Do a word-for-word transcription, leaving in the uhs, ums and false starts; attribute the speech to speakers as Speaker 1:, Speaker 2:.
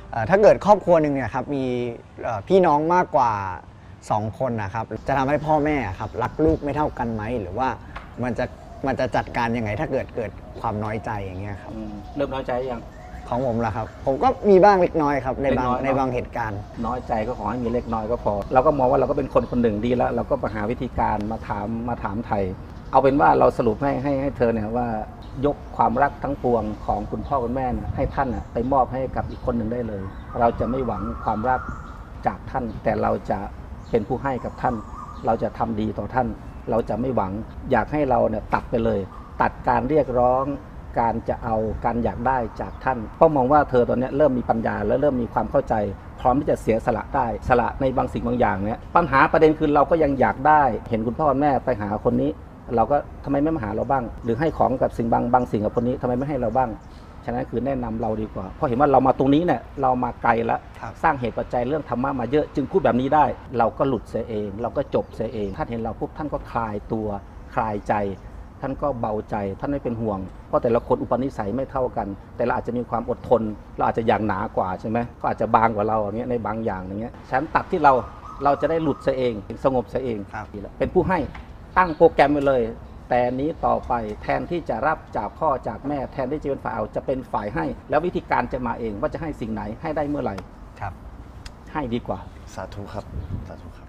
Speaker 1: ถ้าเกิดครอบครัวหนึ่งเนี่ยครับมีพี่น้องมากกว่าสองคนนะครับจะทำให้พ่อแม่ครับรักลูกไม่เท่ากันไหมหรือว่ามันจะมันจะจัดการยังไงถ้าเกิดเกิดความน้อยใจอย่างเงี้ยครับ
Speaker 2: เริ่มน้อยใจยัง
Speaker 1: ของผมล่ะครับผมก็มีบ้างเล็กน้อยครับในบางในบางเหตุการณ์
Speaker 2: น้อยใจก็ขอให้มีเล็กน้อยก็พอเราก็มองว่าเราก็เป็นคนคนหนึ่งดีแล้วเราก็มาหาวิธีการมาถามมาถามไทยเอาเป็นว่าเราสรุปให้ให้ให้เธอเนี่ยว่ายกความรักทั้งปวงของคุณพ่อคุณแม่ให้ท่านไปมอบให้กับอีกคนหนึ่งได้เลยเราจะไม่หวังความรักจากท่านแต่เราจะเป็นผู้ให้กับท่านเราจะทำดีต่อท่านเราจะไม่หวังอยากให้เราเนี่ยตัดไปเลยตัดการเรียกร้องการจะเอาการอยากได้จากท่านเพราะมองว่าเธอตอนนี้เริ่มมีปัญญาและเริ่มมีความเข้าใจพร้อมที่จะเสียสละได้สละในบางสิ่งบางอย่างเนี่ยปัญหาประเด็นคือเราก็ยังอยากได้เห็นคุณพ่อแม่ไปหาคนนี้เราก็ทำไมไม่มาหาเราบ้างหรือให้ของกับสิ่งบางบางสิ่งกับคนนี้ทำไมไม่ให้เราบ้างฉะนั้นคือแนะนำเราดีกว่าเพราะเห็นว่าเรามาตรงนี้เนี่ยเรามาไกลแล้วสร้างเหตุปัจจัยเรื่องธรรมะมาเยอะจึงพูดแบบนี้ได้เราก็หลุดเสียเองเราก็จบเสียเองท่านเห็นเราปุ๊บท่านก็คลายตัวคลายใจท่านก็เบาใจท่านไม่เป็นห่วงเพราะแต่ละคนอุปนิสัยไม่เท่ากันแต่เราอาจจะมีความอดทนเราอาจจะอย่างหนากว่าใช่ไหมก็อาจจะบางกว่าเราอย่างเงี้ยในบางอย่างอย่างเงี้ยฉะนั้นตัดที่เราเราจะได้หลุดเสียเองสงบเสียเองเป็นผู้ให้ตั้งโปรแกรมไว้เลยแต่นี้ต่อไปแทนที่จะรับจากพ่อจากแม่แทนที่จะเป็นฝ่ายเอาจะเป็นฝ่ายให้แล้ววิธีการจะมาเองว่าจะให้สิ่งไหนให้ได้เมื่อไหร่
Speaker 1: ครับ
Speaker 2: ให้ดีกว่า
Speaker 3: สาธุครับสาธุครับ